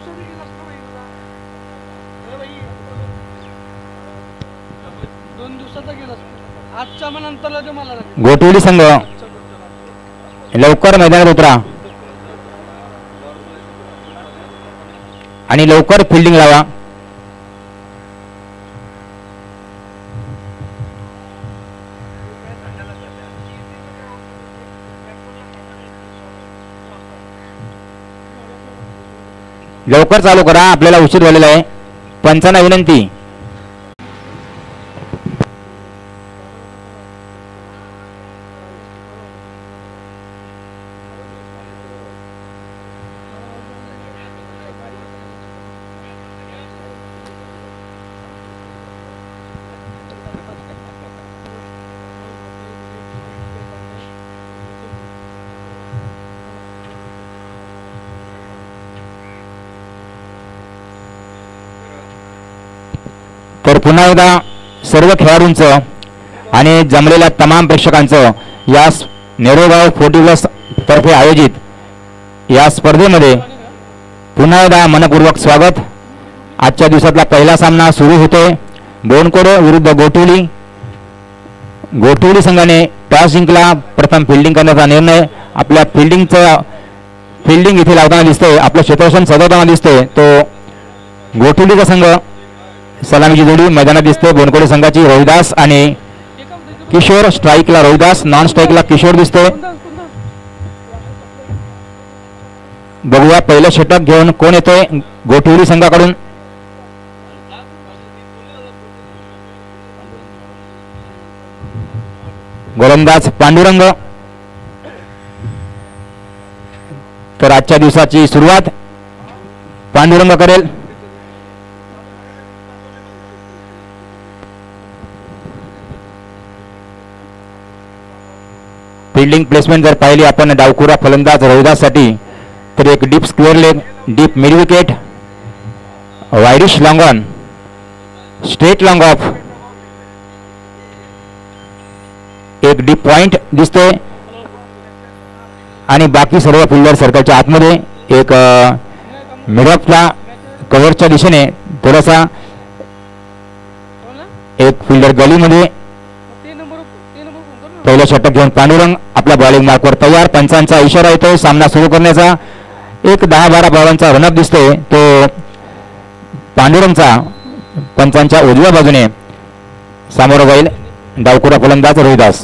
गोटवली संघ लवकर मैदानात उतरा आणि लवकर फिल्डिंग लावा. लवकर चालू करा, आपल्याला उशीर झालेला आहे. पंचांना विनंती. तर पुन्हा एकदा सर्व खेळाडूंचं आणि जमलेल्या तमाम प्रेक्षकांचं या नेरोगाव 40+ तर्फे आयोजित या स्पर्धेमध्ये पुन्हा एकदा मनपूर्वक स्वागत. आजच्या दिवसातला पहिला सामना सुरू होतोय. बोनकोडे विरुद्ध गोटवली. गोटवली संघाने टॉस जिंकला. प्रथम फिल्डिंग करण्याचा निर्णय. आपल्या फिल्डिंग इथे लावताना दिसतोय, आपलं क्षेत्ररक्षण सजवताना दिसतोय तो गोटवलीचा संघ. सलामीची जोडी मैदानात दिसते बोनकोडे संघाची. रोहिदास आणि किशोर. स्ट्राईकला रोहिदास, नॉन स्ट्राईकला किशोर दिसतोय. बघूया पहिलं षटक घेऊन कोण येतोय गोटवली संघाकडून. गोलंदाज पांडुरंग. तर आजच्या दिवसाची सुरुवात पांडुरंग करेल. फिल्डिंग प्लेसमेंट जर पाहिली आपण डावखुरा फलंदाज रोहिदाससाठी तर एक deep square leg, deep mid wicket, वायडिश long on, straight long off, एक डीप पॉइंट दिसतोय आणि बाकी सर्व फिल्डर सर्कलच्या आतमध्ये. एक मिड ऑफला कव्हरच्या दिशेने थोडासा एक फिल्डर गलीमध्ये. पहिलं षटक घेऊन पांडुरंग आपल्या बॉलिंग मार्कवर तयार. पंचांचा इशारा येतोय सामना सुरू करण्याचा. एक 10-12 बॉलांचा रनअप दिसतोय तो पांडुरंगचा. पंचांच्या उजव्या बाजूने सामोरं जाईल डावखुरा फलंदाज रोहिदास.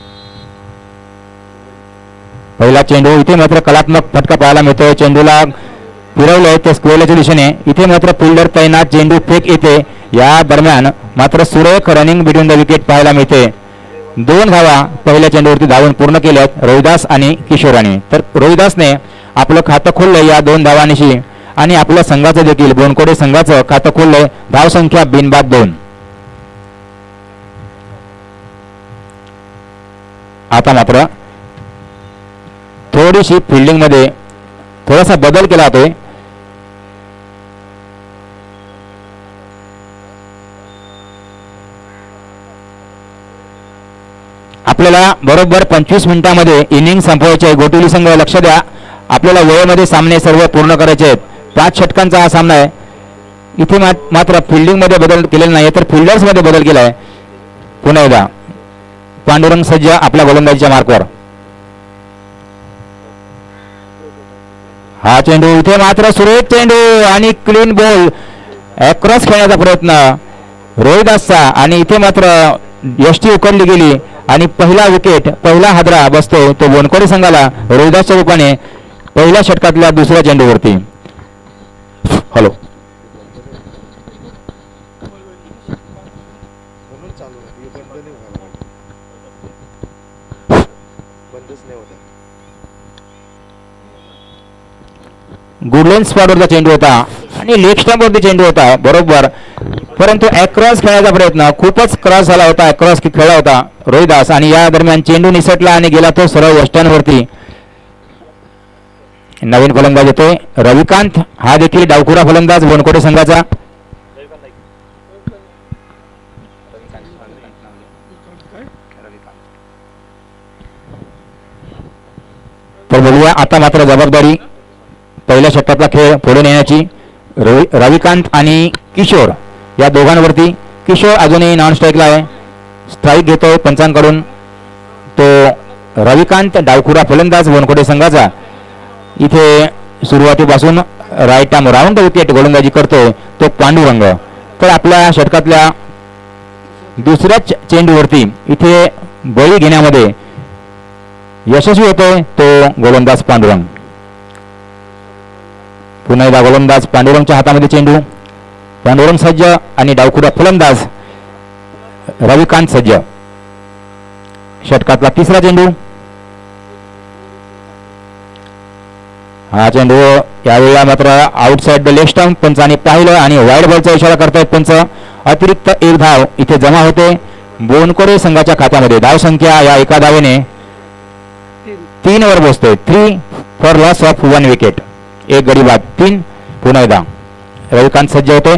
पहिला चेंडू. इथे मात्र कलात्मक फटका पाहायला मिळतोय. चेंडूला फिरवलंय ते स्क्वेअरच्या दिशेने. इथे मात्र फिल्डर तैनात, चेंडू फेक येते. या दरम्यान मात्र सुरेख रनिंग बिटवीन द विकेट पाहायला मिळते. 2 धावा पहिल्या चेंडूवरती धावून पूर्ण केल्यात रोहिदास आणि किशोराने. तर रोहिदासने आपलं खातं खोललंय या 2 धावांशी आणि आपल्या संघाचं देखील बोनकोडे संघाचं खातं खोललंय. धावसंख्या बिनबाद 2. आता मात्र थोडीशी फिल्डिंग मध्ये थोडासा बदल केला जातोय. आपल्याला बरोबर 25 मिनिटांमध्ये इनिंग संपवायची आहे. गोटवली संघ लक्ष द्या, आपल्याला वेळेमध्ये सामने सर्व पूर्ण करायचे आहेत. 5 षटकांचा हा सामना आहे. इथे मात्र फिल्डिंग मध्ये बदल केलेला नाही तर फिल्डर्स मध्ये बदल केला आहे. पुन्हा एकदा पांडुरंग सज्ज आपल्या गोलंदाजीच्या मार्कवर. हा चेंडू. इथे मात्र सुरेख चेंडू आणि क्लीन बॉल. अक्रॉस खेळण्याचा प्रयत्न रोहिदासचा आणि इथे मात्र यष्टी उकडली गेली आणि पहिला विकेट, पहिला हादरा बसतो तो बोनकोडे संघाला रोहिदासच्या रूपाने पहिल्या षटकातल्या दुसऱ्या चेंडूवरती. हॅलो गुडलेन स्पॉटवरचा चेंडू होता आणि लेग स्टंपवरती चेंडू होता बरोबर, परंतु अक्रॉस खेळायचा प्रयत्न खूपच क्रॉस झाला होता. अक्रॉस खेळला होता रोहिदास आणि या दरम्यान चेंडू निसटला आणि गेला तो सरळ यष्टांवरती. नवीन फलंदाज येतोय रविकांत. हा देखील डावखुरा फलंदाज बोनकोडे संघाचा. तर बघूया आता मात्र जबाबदारी पहिल्या षटकातला खेळ पुढे नेण्याची. रविकांत आणि किशोर या दोघांवरती. किशोर अजूनही नॉन स्ट्राईकला आहे. स्ट्राईक घेतोय पंचांकडून तो रविकांत, डावखुरा फलंदाज वनखोडे संघाचा. इथे सुरुवातीपासून राईट आर्म राऊंड विकेट गोलंदाजी करतोय तो पांडुरंग. तर आपल्या षटकातल्या दुसऱ्या चेंडूवरती इथे बळी घेण्यामध्ये यशस्वी होतोय तो गोलंदाज पांडुरंग. पुन्हा एकदा गोलंदाज पांडुरंगच्या हातामध्ये चेंडू. पांडुरंग सज्ज आणि डावखुरा फलंदाज रविकांत सज्ज. षटकातला तिसरा चेंडू. हा चेंडू यावेळेला मात्र आउटसाइड द लेग स्टंप पंचाने पाहिलं आणि वाईड बॉलचा इशारा करतायत पंच. अतिरिक्त एक धाव इथे जमा होते बोनकोडे संघाच्या खात्यामध्ये. धाव संख्या या एका धावेने 3 वर पोहोचते. 3 फॉर लॉस ऑफ 1 विकेट. एक गडी बाद 3. पुन्हा एकदा रविकांत सज्ज होते.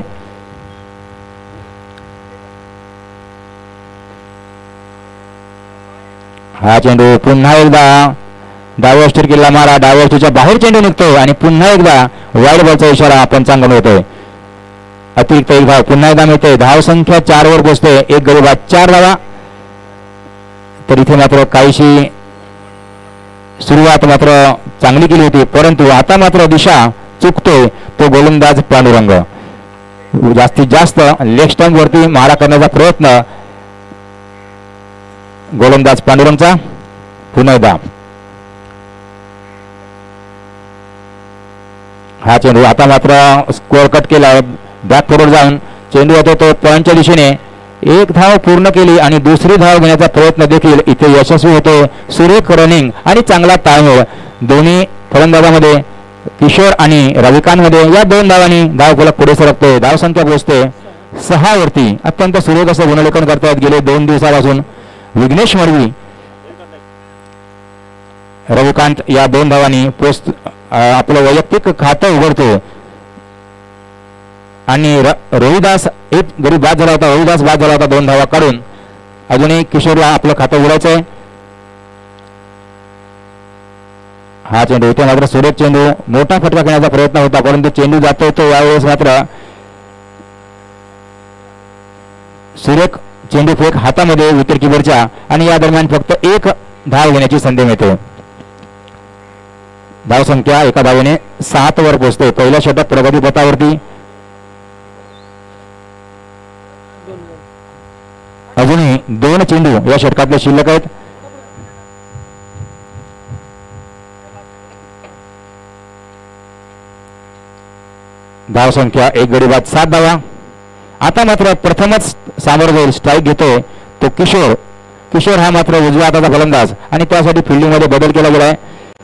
हा चेंडू पुन्हा एकदा डाव्या स्टिरकीला मारा. डाव्या स्टिरच्या बाहेर चेंडू निघतोय आणि पुन्हा एकदा वाईड बॉलचा इशारा पंचांकडून होतोय. अतिरिक्त एक धाव पुन्हा एकदा मिळते. धाव संख्या 4 वर पोहोचते. एक गडी बाद 4 धावा. तर इथे मात्र काहीशी सुरुवात मात्र चांगली केली होती परंतु आता मात्र दिशा चुकतोय तो गोलंदाज पांडुरंग. जास्तीत जास्त लेग स्टंप वरती मारा करण्याचा प्रयत्न गोलंदाज पांडुरंगचा. पुन्हा एकदा हा चेंडू आता मात्र स्कोअर कट केला. बॅक फॉरवर्ड जाऊन चेंडू होतो तो पॉईंटच्या दिशेने. एक धाव पूर्ण केली आणि दुसरी धाव घेण्याचा प्रयत्न देखील इथे यशस्वी होतो. सुरेख रनिंग आणि चांगला ताळमेळ दोन्ही फलंदाजामध्ये किशोर आणि रविकांतमध्ये. या 2 धावांनी धाव फलक पुढे सरकते. धाव संख्या पोहोचते 6 वरती. अत्यंत सुरेख असं गुणलेखन करतायत गेले 2 दिवसापासून विघ्नेश मडवी. रविकांत या 2 धावांनी आपलं वैयक्तिक खातं उघडतो आणि रोहिदास एक गडी बाद झाला होता. रोहिदास बाद झाला होता 2 धावा काढून. अजूनही किशोरला आपलं खातं उघडायचं आहे. हा चेंडू इथे मात्र सुरेख चेंडू मोठा फटका घेण्याचा प्रयत्न होता परंतु चेंडू जातोय तो यावेळेस मात्र सुरेख चेंडू फेक हातामध्ये विकेट किपरच्या आणि या दरम्यान फक्त एक धाव घेण्याची संधी मिळते. धाव संख्या एका धावेने 7 वर पोहोचते. पहिल्या षटक प्रगतीपथावरती. अजूनही 2 चेंडू या षटकातले शिल्लक आहेत. धाव संख्या 1 गडी बाद 7 धावा. आता मात्र प्रथमच सामोरं जाईल. स्ट्राईक घेतोय तो किशोर. किशोर हा मात्र उजव्या हाताचा फलंदाज आणि त्यासाठी फिल्डिंग मध्ये बदल केला गेलाय.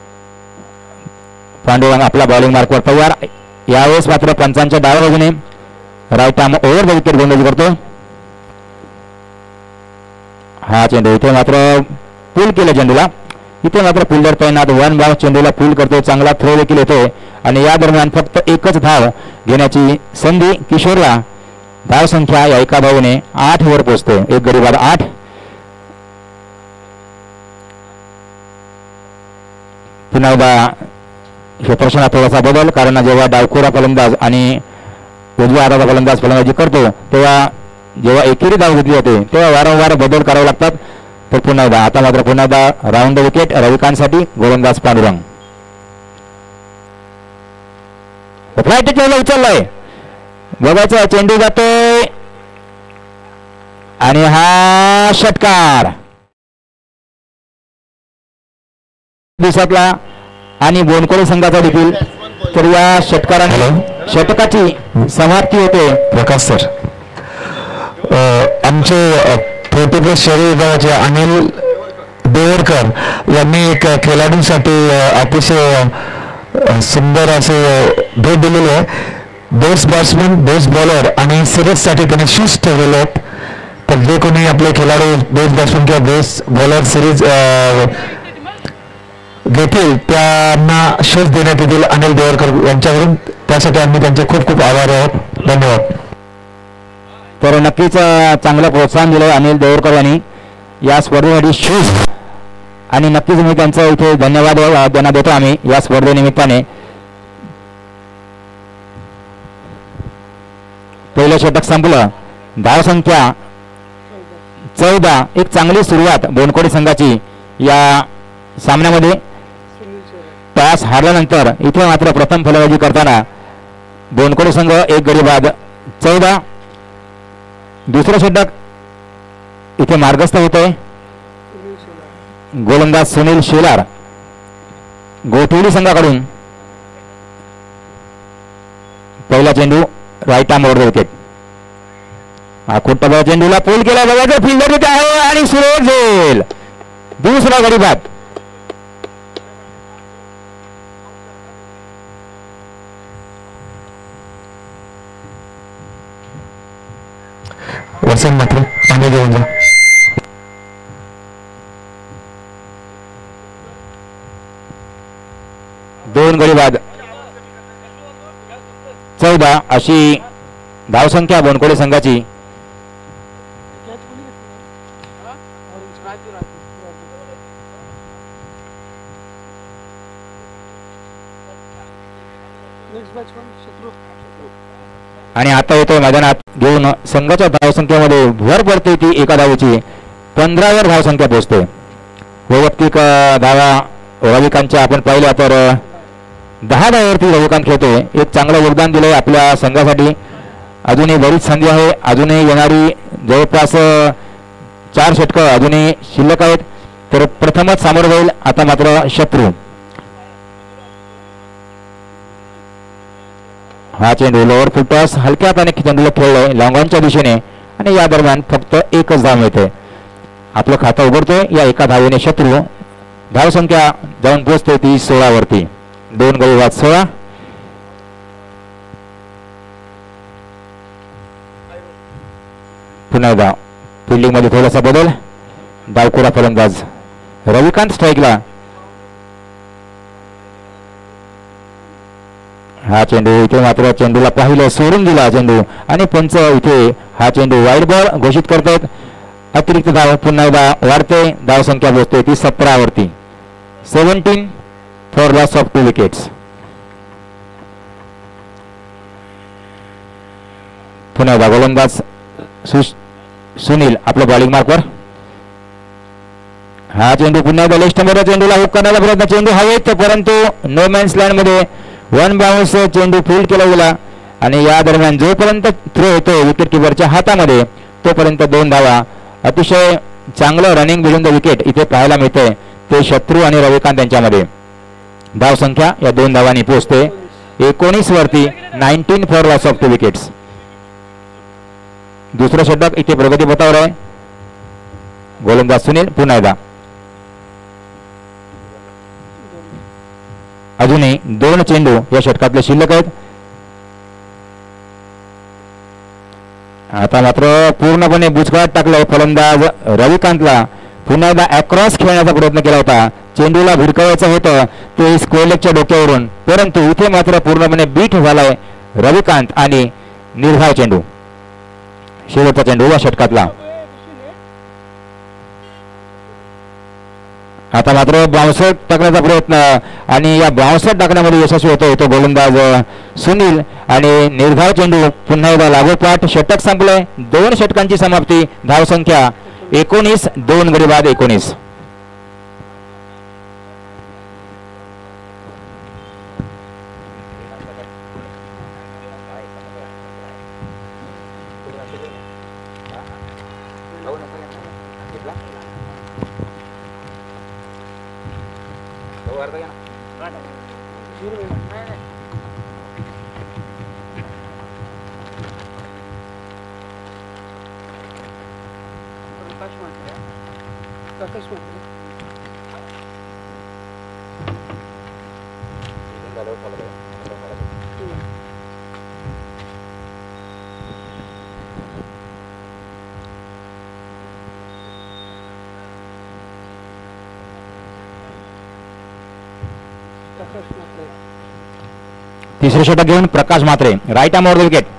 पांडुरंग आपला बॉलिंग मार्कवर तयार. यावेळेस मात्र पंचांच्या डाव्या बाजूने right arm over the wicket गोलंदाजी करतो. हा चेंडू इथे मात्र पुल केलं चेंडूला. इथे मात्र फिल्डर तैनात. 1 बाउंस चेंडूला पुल करतो. चांगला थ्रो देखील येतोय आणि या दरम्यान फक्त एकच धाव घेण्याची संधी किशोरला. धाव संख्या या एका धावेने 8 वर पोहोचते. एक गडी बाद 8. पुन्हा एकदा क्षेत्रक्षणात थोडासा बदल कारण जेव्हा डावखोरा फलंदाज आणि उजव्या हाताचा फलंदाज फलंदाजी करतो तेव्हा जेव्हा एकेरी धाव घेतली जाते तेव्हा वारंवार बदल करावे लागतात. तर पुन्हा एकदा आता मात्र पुन्हा एकदा राऊंड विकेट रविकांतसाठी गोलंदाज पांडुरंग. फ्लाइट चेंडू उचललाय. बघायचं चेंडू जातोय आणि हा षटकार दिवसातला आणि बोनकोडे संघाचा देखील. तर या षटकाराने षटकाची समाप्ती होते. प्रकाश सर आमचे 40+ शहरी विभागाचे अनिल देवरकर यांनी एक खेळाडूंसाठी अतिशय सुंदर असे भेट दिलेली आहे. बेस्ट बॅट्समन, बेस्ट बॉलर आणि सिरीजसाठी त्यांनी शूज ठेवलेले आहेत. तर जे कोणी आपले खेळाडू बेस्ट बॅट्समन किंवा बेस्ट बॉलर सिरीज घेतील त्यांना शूज देण्यात येतील अनिल देवरकर यांच्याकडून. त्यासाठी आम्ही त्यांचे खूप खूप आभारी आहोत. धन्यवाद. तर नक्कीच चांगलं प्रोत्साहन दिलं अनिल देवरकर यांनी या स्पर्धेसाठी शूज आणि नक्कीच मी त्यांचं इथे धन्यवाद त्यांना देतो आम्ही या स्पर्धेनिमित्ताने. पहिलं षटक संपलं. धावसंख्या 14. एक चांगली सुरुवात बोनकोडे संघाची या सामन्यामध्ये. टॉस हारल्यानंतर इथे मात्र प्रथम फलंदाजी करताना बोनकोडे संघ एक गडी बाद 14. दुसरं षटक इथे मार्गस्थ होते. गोलंदाज सुनील शेलार गोठवडी संघाकडून पहिला चेंडू राईट आर्म ओव्हर विकेट. आखोटा चेंडूला पोल केला बघायचं फिल्डर तिथे आहे आणि सुरेश झेल दुसरा गडी बाद. वसंत मात्र पाणी घेऊन जा. दोन गडी बाद 14 अशी धावसंख्या बोनकोडे संघाची. आणि आता येतो मैदानात घेऊन संघाच्या धावसंख्येमध्ये भर पडते ती एका धावेची. 15 वर धावसंख्या पोहोचते. वैयक्तिक धावा रविकांतच्या आपण पाहिल्या तर 10 धावावरती रविकांत खेळतोय. एक चांगलं योगदान दिलंय आपल्या संघासाठी. अजूनही बरीच संधी आहे. अजूनही येणारी जवळपास 4 षटकं अजूनही शिल्लक आहेत. तर प्रथमच सामोरं जाईल आता मात्र शत्रू. हा चेंडू लोअर फुल टॉस हलक्या हाताने चेंडूला खेळलाय लॉंगॉनच्या दिशेने आणि या दरम्यान फक्त एकच धाव मिळते. आपलं खातं उघडतोय या एका धावेने शत्रू. धावसंख्या जाऊन पोहोचते ती 16 वरती. 2 गडी बाद 16. पुन्हा धाव. फिल्डिंग मध्ये थोडासा बदल. डावखुरा फलंदाज रविकांत स्ट्राईकला. हा चेंडू इथे मात्र चेंडूला पाहिलं सोडून दिला चेंडू आणि पंच इथे हा चेंडू वाईड बॉल घोषित करतात. अतिरिक्त धाव पुन्हा एकदा वाढते. धावसंख्या पोहोचते ती 17 वरती. 17 फॉर लॉस ऑफ 2 विकेट्स. पुन्हा एकदा गोलंदाज सुनील आपल्या बॉलिंग मार्कवर. हा चेंडू पुन्हा एकदा लेफ्ट स्टंपवर चेंडूला हुक करण्याचा प्रयत्न. चेंडू हवेत परंतु नो मॅन्स लँड मध्ये 1 बाउन्स चेंडू फील्ड केला गेला आणि या दरम्यान जोपर्यंत थ्रो होतो विकेट किपरच्या हातामध्ये तोपर्यंत 2 धावा. अतिशय चांगलं रनिंग बिटवीन द विकेट इथे पाहायला मिळते. ते शत्रू आणि रविकांत यांच्यामध्ये. धावसंख्या या 2 धावांनी पोहोचते 19 वरती. 19 फॉर लॉस ऑफ 2 विकेट्स. दुसरं षटक इथे प्रगती पथावर आहे. गोलंदाज सुनील पुन्हा एकदा. अजूनही 2 चेंडू या षटकातले शिल्लक आहेत. आता मात्र पूर्णपणे बुचकाळात टाकलाय फलंदाज रविकांतला. पुन्हा एकदा अक्रॉस खेळण्याचा प्रयत्न केला होता. चेंडूला भिरकवायचं होतं ते स्क्वेअरलेगच्या डोक्यावरून परंतु इथे मात्र पूर्णपणे बीट झालाय रविकांत आणि निर्धाव चेंडू. शेवटचा चेंडू या षटकातला. आता मात्र बाउन्सर टाकण्याचा प्रयत्न आणि या बाउन्सर टाकण्यामध्ये यशस्वी होतो तो गोलंदाज सुनील आणि निर्धाव चेंडू पुन्हा एकदा लागोपाठ. षटक संपलंय. 2 षटकांची समाप्ती. धावसंख्या 19. 2 गडी बाद 19. तिसरे षटक घेऊन Prakash Mhatre right arm over wicket.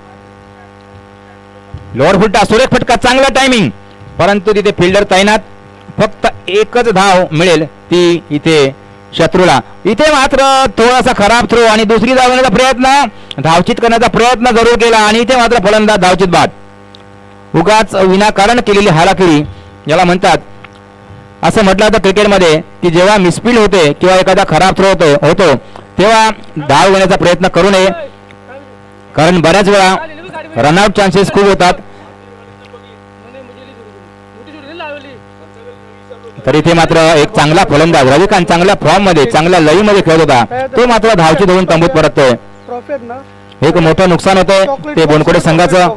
Lower फुलटा सुरेख फटका चांगला टायमिंग परंतु तिथे फिल्डर तैनात. फक्त एकच धाव मिळेल ती इथे शत्रूला. इथे मात्र थोडासा खराब थ्रो आणि दुसरी धाव घेण्याचा प्रयत्न, धावचित करण्याचा प्रयत्न जरूर केला आणि इथे मात्र फलंदाज धावचित बाद. उगाच विनाकारण केलेली हालाकिरी याला म्हणतात. असं म्हटलं जातं क्रिकेटमध्ये की जेव्हा मिसफील्ड होते किंवा एखादा खराब थ्रो होतो तेव्हा धाव घेण्याचा प्रयत्न करू नये, कारण बऱ्याच वेळा रनआउट चान्सेस खूप होतात. तर इथे मात्र एक चांगला फलंदाज रविकांत चांगल्या फॉर्म मध्ये चांगल्या लई मध्ये खेळत होता, तो मात्र धावचित होऊन तंबूत परततोय. एक मोठं नुकसान होतंय ते बोनकोडे संघाचं.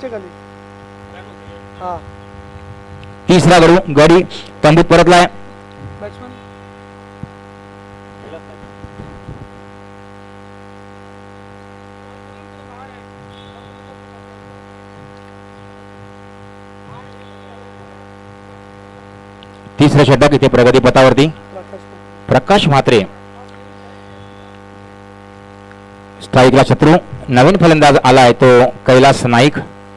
तिसरा गडी तंबूत परतलाय. तिसरं षटक इथे प्रगती पथावरती. प्रकाश म्हात्रे स्ट्राईकला शत्रू. नवीन फलंदाज आलाय तो कैलास नाईक.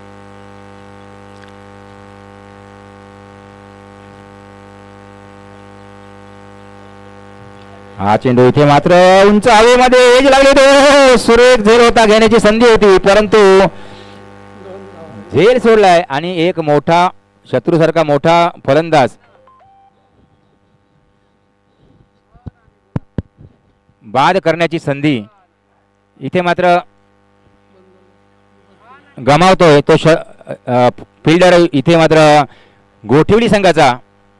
हा चेंडू इथे मात्र उंच हवेमध्ये एज लागले होते. सुरेख झेल होता, घेण्याची संधी होती परंतु झेल सोडलाय आणि एक मोठा शत्रूसारखा मोठा फलंदाज बाद करण्याची संधी इथे मात्र गमावतोय तो फिल्डर. इथे मात्र गोठिवडी संघाचा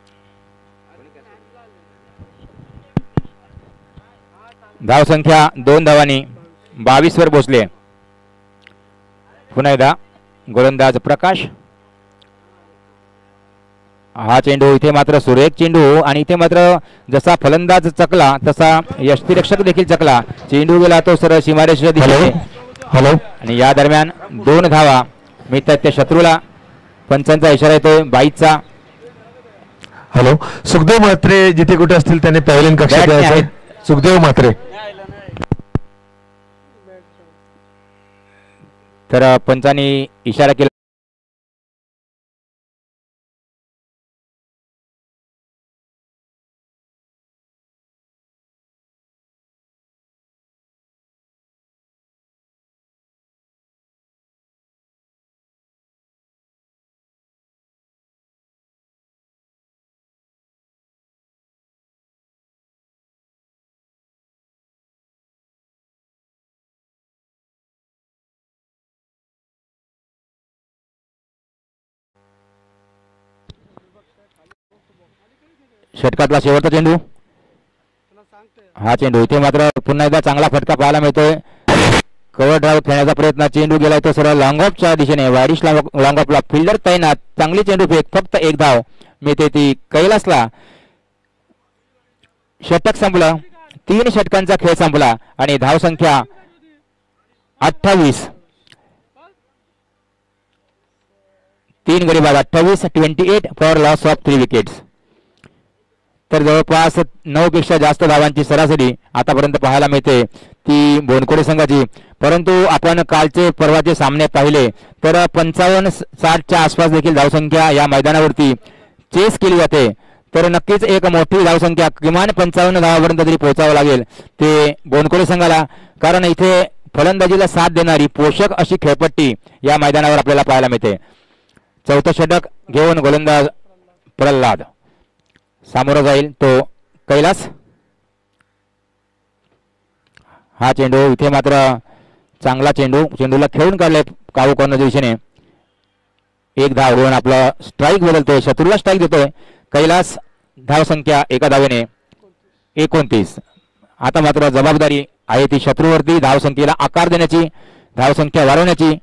धाव संख्या 2 धावांनी 22 वर पोहोचले. पुन्हा एकदा गोलंदाज प्रकाश. हा चेंडू इथे मात्र सुरेख चेंडू आणि इथे मात्र जसा फलंदाज चकला तसा यष्टीरक्षक देखील चकला. चेंडू गेला तो सरळ सीमारेषेच्या दिशेने. हॅलो. आणि या दरम्यान 2 धावा मिळतात त्या शत्रूला. पंचांचा इशारा येतोय 22चा. हॅलो. सुखदेव म्हात्रे जिथे कुठे असतील त्याने पॅव्हलियन कक्षात यायचं. सुखदेव म्हात्रे. तर पंचांनी इशारा केला. षटकातला शेवटचा चेंडू. हा चेंडू इथे मात्र पुन्हा एकदा चांगला फटका पाहायला मिळतोय. कव्हर ड्राईव्ह खेळण्याचा प्रयत्न. चेंडू गेलाय तो सरळ लॉंग ऑफच्या दिशेने. वायडिश लॉंग ऑफला फिल्डर तैनात. चांगली चेंडू फेक. फक्त 1 धाव मिळते ती कैलासला. षटक संपलं. 3 षटकांचा खेळ संपला आणि धाव संख्या 28. 3 गडी बाद 28. 28 फॉर लॉस ऑफ 3 विकेट्स. तर जवळपास 9 पेक्षा जास्त धावांची सरासरी आतापर्यंत पाहायला मिळते ती बोनकोडे संघाची. परंतु आपण कालचे परवाचे सामने पाहिले तर 55-60च्या आसपास देखील धावसंख्या या मैदानावरती चेस केली जाते. तर नक्कीच एक मोठी धावसंख्या किमान 55 धावापर्यंत तरी पोहोचावं लागेल ते बोनकोडे संघाला, कारण इथे फलंदाजीला साथ देणारी पोषक अशी खेळपट्टी या मैदानावर आपल्याला पाहायला मिळते. चौथं षटक घेऊन गोलंदाज प्रल्हाद सामोरा जाईल तो कैलास. हा चेंडू इथे मात्र चांगला चेंडूला खेळून काढले काबू करण्याच्या दिशेने. 1 धाव घेऊन आपला स्ट्राईक बदलतोय. शत्रूला स्ट्राईक देतोय कैलास. धाव संख्या 1 धावेने 29. आता मात्र जबाबदारी आहे ती शत्रूवरती धावसंख्येला आकार देण्याची, धावसंख्या वाढवण्याची.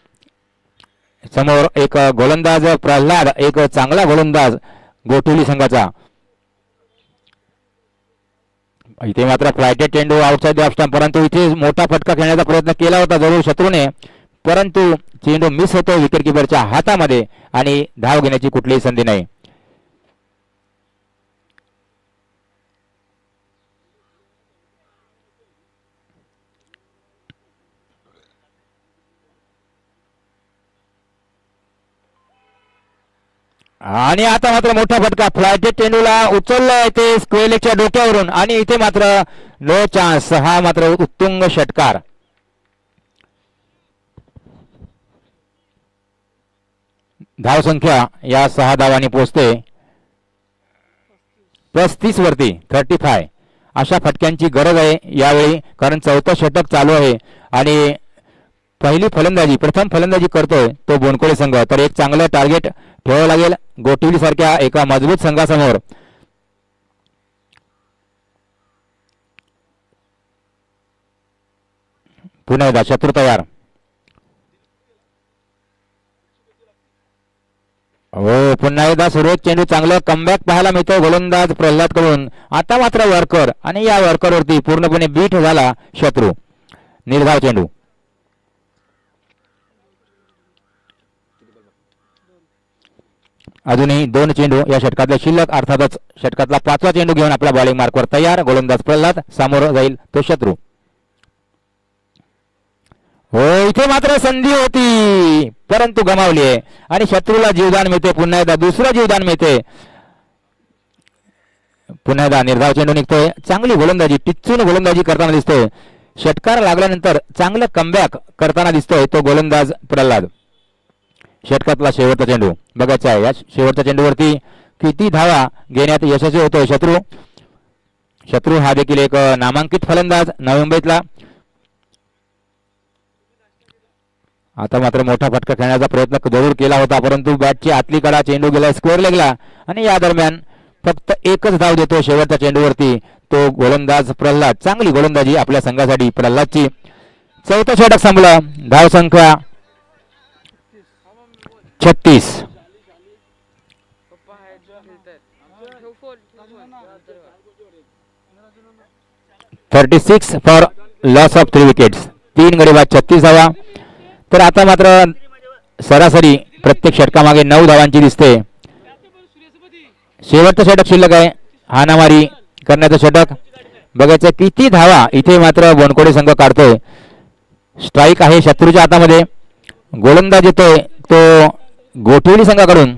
समोर एक गोलंदाज प्रल्हाद, एक चांगला गोलंदाज गोठिवडी संघाचा. इथे मात्र फ्लायटेड चेंडू आउटसाइड द ऑफ स्टंप, परंतु इथे मोठा फटका खेळण्याचा प्रयत्न केला होता जरूर शत्रूने, परंतु चेंडू मिस होतो विकेट किपरच्या हातामध्ये आणि धाव घेण्याची कुठलीही संधी नाही. आणि आता मात्र मोठा फटका फ्लायटेड चेंडूला उचललाय ते स्क्वेअर लेगच्या डोक्यावरून आणि इथे मात्र नो चान्स. हा मात्र उत्तुंग षटकार. धावसंख्या या 6 धावांनी पोहोचते 35 वरती. 35. अशा फटक्यांची गरज आहे यावेळी, कारण चौथं षटक चालू आहे आणि प्रथम फलंदाजी करतोय तो बोनकोळे संघ. तर एक चांगलं टार्गेट ठेवावं लागेल गोटिवली सारख्या एका मजबूत संघासमोर. पुन्हा एकदा शत्रू तयार. हो, पुन्हा एकदा सुरेख चेंडू. चांगलं कमबॅक पाहायला मिळतो गोलंदाज प्रल्हाद कडून. आता मात्र वर्कर आणि या वर्करवरती पूर्णपणे बीट झाला शत्रू. निर्धाव चेंडू. अजूनही 2 चेंडू या षटकातल्या शिल्लक. अर्थातच षटकातला 5वा चेंडू घेऊन आपल्या बॉलिंग मार्कवर तयार. गोलंदाज प्रल्हाद, समोर जाईल तो शत्रू. हो, इथे मात्र संधी होती परंतु गमावली आहे आणि शत्रूला जीवदान मिळते. पुन्हा एकदा दुसरं जीवदान मिळते. पुन्हा एकदा निर्धाव चेंडू निघतोय. चांगली गोलंदाजी, टिच्चून गोलंदाजी करताना दिसतोय. षटकार लागल्यानंतर चांगलं कमबॅक करताना दिसतोय तो गोलंदाज प्रल्हाद. षटकातला शेवटचा चेंडू बघायचा आहे. या शेवटच्या चेंडूवरती किती धावा घेण्यात यशस्वी होतोय शत्रू हा देखील एक नामांकित फलंदाज नवी मुंबईतला. आता मात्र मोठा फटका खेळण्याचा प्रयत्न जरूर केला होता परंतु बॅटची आतली कडा चेंडू गेला स्क्वेअर लेगला आणि या दरम्यान फक्त एकच धाव देतो शेवटच्या चेंडूवरती तो गोलंदाज प्रल्हाद. चांगली गोलंदाजी आपल्या संघासाठी प्रल्हादची. चौथं षटक संपलं. धाव संख्या 36. 36 फॉर लॉस ऑफ 3 विकेट्स. 3 गडी बाद 36 धावा. तर आता मात्र सरासरी प्रत्येक षटकामागे 9 धावांची दिसते. शेवटचं षटक शिल्लक आहे. हाणामारी करण्याचं षटक. बघायचं किती धावा इथे मात्र बोनकोडे संघ काढतोय. स्ट्राईक आहे शत्रूच्या हातामध्ये. गोलंदाज येतोय तो गोठवली संघाकडून.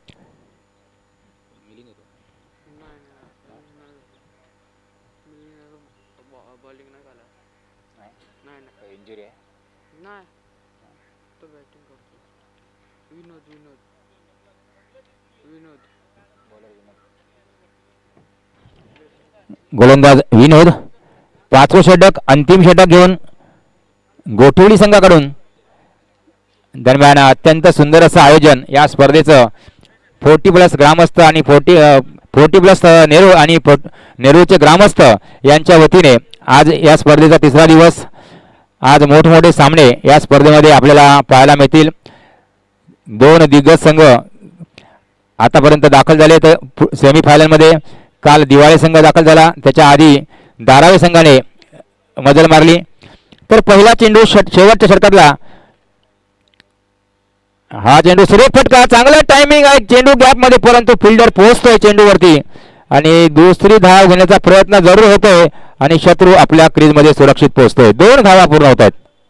गोलंदाज विनोद 5वं षटक अंतिम षटक घेऊन गोठवली संघाकडून. दरम्यान अत्यंत सुंदर असं आयोजन या स्पर्धेचं. 40+ ग्रामस्थ आणि 40+ नेहरू आणि नेहरूचे ग्रामस्थ यांच्या वतीने आज या स्पर्धेचा 3रा दिवस. आज मोठमोठे सामने या स्पर्धेमध्ये आपल्याला पाहायला मिळतील. 2 दिग्गज संघ आतापर्यंत दाखल झाले तर सेमीफायनलमध्ये. काल दिवाळे संघ दाखल झाला, त्याच्या आधी धारावी संघाने मजल मारली. तर पहिला चेंडू शेवटच्या षटकातला हा चेंडू सुरेख फटका. चांगला टायमिंग आहे चेंडू गॅप मध्ये परंतु फिल्डर पोहोचतोय चेंडूवरती आणि दुसरी धाव घेण्याचा प्रयत्न जरूर होतोय आणि शत्रू आपल्या क्रीजमध्ये सुरक्षित पोहोचतोय. 2 धावा पूर्ण होत आहेत.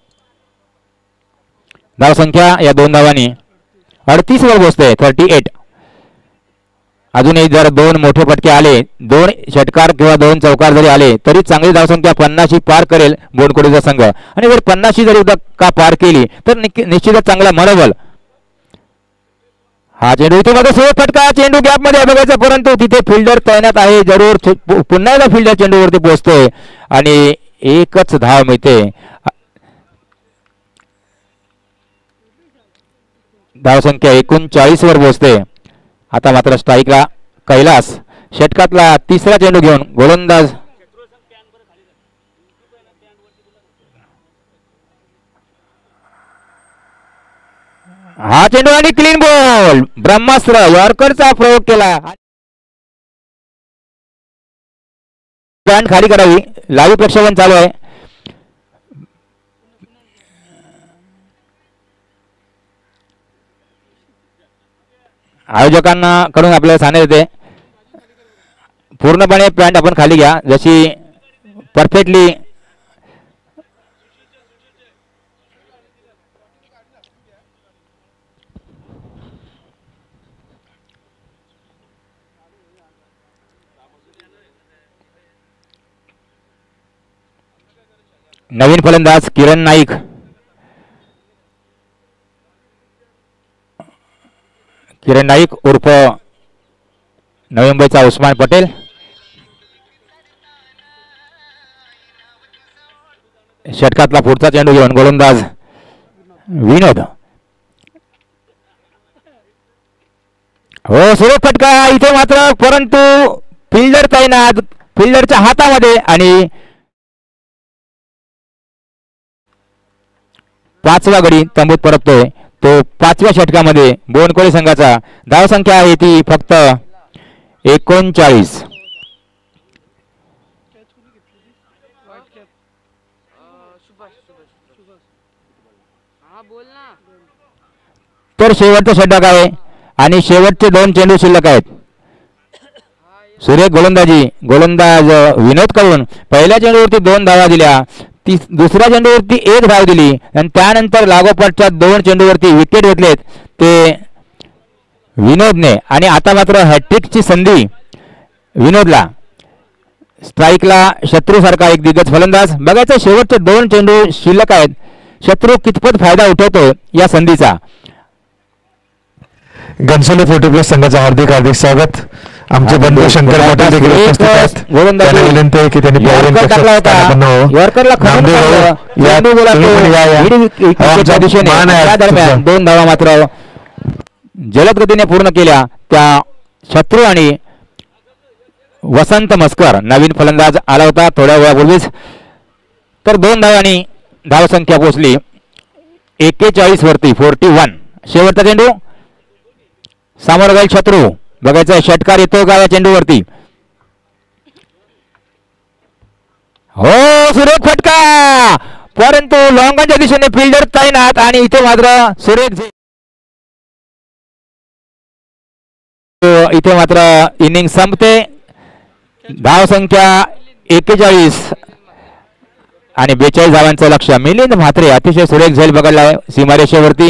धावसंख्या या 2 धावांनी 38 वर पोहोचते. 38. अजूनही जर 2 मोठे फटके आले, 2 षटकार किंवा 2 चौकार जरी आले तरी चांगली धावसंख्या 50 पार करेल बोनकोडेचा संघ. आणि जर 50 जरी का पार केली तर निश्चितच चांगला मनोबल. हा चेंडू इथे मध्ये सुरेख फटका. चेंडू गॅप मध्ये बघायचा परंतु तिथे फिल्डर तैनात आहे. जरूर पुन्हा एकदा फिल्डर चेंडूवरती पोहोचतोय आणि एकच धाव मिळते. धावसंख्या 39 वर पोहोचते. आता मात्र स्ट्राईकला कैलास. षटकातला 3रा चेंडू घेऊन गोलंदाज हा चेंडू आणि क्लीन बॉल. ब्रह्मास्त्र यॉर्करचा प्रयोग केला. बँड खाली करावी. लाईव्ह प्रक्षेपण चालू आहे. आयोजकांना कडून आपल्याला सांगण्यात येते पूर्णपणे पॅन्ट आपण खाली घ्या. जशी परफेक्टली नवीन फलंदाज किरण नाईक. किरण नाईक उर्फ नवी मुंबईचा उस्मान पटेल. षटकातला पुढचा चेंडू घेऊन गोलंदाज विनोद. हो सुरेख फटका इथे मात्र, परंतु फिल्डर तैनात, फिल्डरच्या हातामध्ये. आणि 5वा गडी तंबूत परततोय तो 5व्या षटकामध्ये. बोनकोळी संघाचा धावसंख्या आहे ती फक्त 39. तर शेवटचं षटक आहे आणि शेवटचे 2 चेंडू शिल्लक आहेत. सुरेख गोलंदाजी, गोलंदाज विनोद करून पहिल्या चेंडूवरती 2 धावा दिल्या, दुसऱ्या चेंडूवरती 1 धाव दिली आणि त्यानंतर लागोपाठच्या 2 चेंडूवरती विकेट घेतलेत ते विनोदने. आणि आता मात्र हॅट्रिकची संधी विनोदला. स्ट्राईकला शत्रूसारखा एक दिग्गज फलंदाज. बघायचं शेवटचे 2 चेंडू शिल्लक आहेत, शत्रू कितपत फायदा उठवतो या संधीचा. घनसोली 40+ संघाचं हार्दिक हार्दिक स्वागत. आमचे बंधू शंकर पाटील देखील उपस्थित आहेत. त्यांना विनंती आहे की त्यांनी दरम्यान 2 धावा मात्र जलद गतीने पूर्ण केल्या त्या शत्रू आणि वसंत मस्कर नवीन फलंदाज आला होता थोड्या वेळापूर्वीच. तर 2 धावांनी धावसंख्या पोहोचली 41 वरती 41. शेवटचा चेंडू समोर जाईल शत्रू. बघायचं षटकार येतो का या चेंडूवरती. हो सुरेख फटका, परंतु लॉंगच्या दिशेने फिल्डर तैनात आणि इथे मात्र सुरेख इथे मात्र इनिंग संपते. धावसंख्या 41 आणि 42 धावांचं लक्ष्य. मिलिंद म्हात्रे अतिशय सुरेख झेल बघायला सीमारेषेवरती.